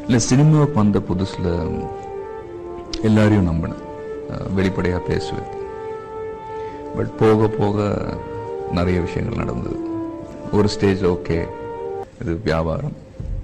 இல்லை சினிமாவுக்கு வந்த புதுசில் எல்லாரையும் நம்பினேன், வெளிப்படையாக பேசுவேன். பட் போக போக நிறைய விஷயங்கள் நடந்தது. ஒரு ஸ்டேஜ் ஓகே இது வியாபாரம்.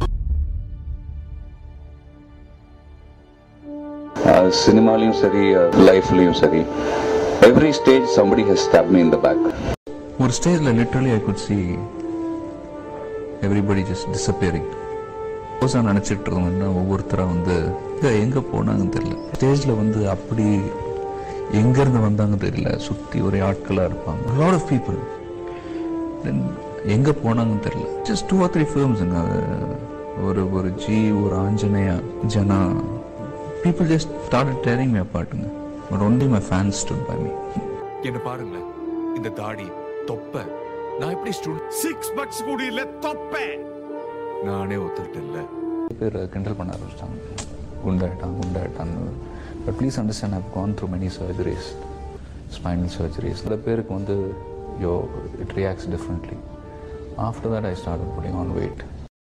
சினிமாலையும் சரி லைஃப்லையும் சரி every stage somebody has stabbed me in the back. ஒரு ஸ்டேஜில் literally I could see everybody just disappearing. புதுசாக நினச்சிட்டு இருந்தோம்னா ஒவ்வொருத்தராக வந்து எங்கே போனாங்கன்னு தெரியல. ஸ்டேஜில் வந்து அப்படி எங்கேருந்து வந்தாங்க தெரியல, சுற்றி ஒரே ஆட்களாக இருப்பாங்க. lot of people. தென் எங்கே போனாங்கன்னு தெரியல. just 2 or 3 films. ஒரு ஜி, ஒரு ஆஞ்சநேயா, ஜனா, people just started tearing me apart. But only my fans stood by me. என்ன பாருங்களேன், இந்த தாடி, தொப்பை, நான் எப்படி ஸ்டூடெண்ட் 6 bucks கூட இல்ல தொப்பை நானே ஒத்துக்கிட்டேன்ல. பேர் கிண்டல் பண்ண ஆரம்பிச்சிட்டாங்க, குண்டாயிட்டான்னு. But please understand, I've gone through many surgeries, spinal surgeries. சில பேருக்கு வந்து it reacts differently. After that I started putting on weight.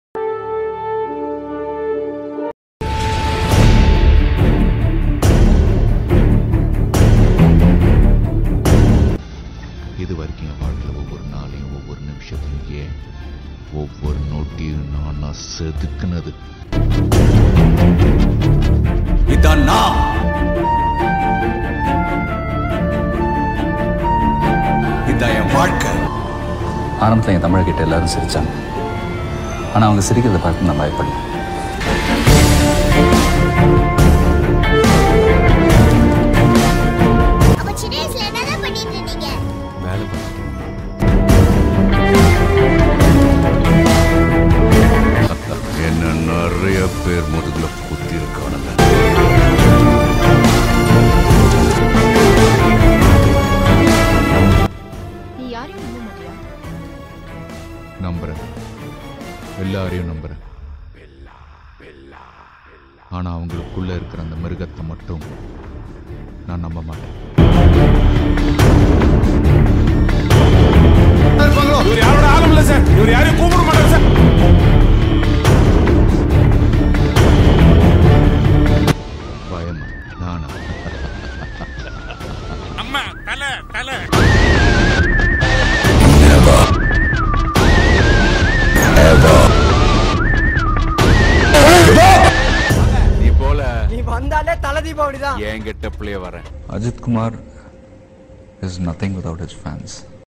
இது வரைக்கும் என் வாழ்க்கையில் ஒவ்வொரு நாளையும் ஒவ்வொரு நிமிஷத்தையும் ஏன் ஒவ்வொரு நொட்டியும் நான் செதுக்குனது. இதான் நான். இதான் என் வாழ்க்கை. ஆரம்பத்தில் என் தமிழ்கிட்ட எல்லாரும் சிரிச்சாங்க, ஆனால் அவங்க சிரிக்கிறத பார்த்து நான் பயப்படல. என்ன நிறைய பேர் முதுகுல குத்தி இருக்கானுங்க. நீ யாரையும் நம்ப மாட்டியா? நம்புறேன், எல்லாரையும் நம்புறேன். ஆனா அவங்களுக்குள்ள இருக்கிற அந்த மிருகத்தை மட்டும் நான் நம்ப மாட்டேன். இவர் யாரோட ஆளும் இல்ல சார், இவர் யாரையும் கூப்பிட மாட்டார் சார். பயமா நானா? அம்மா தலை தலை. நீ போல, நீ வந்தாலே தலை தீபாவளி தான். என்கிட்ட பிள்ளைய வரேன். Ajithkumar is nothing without his fans.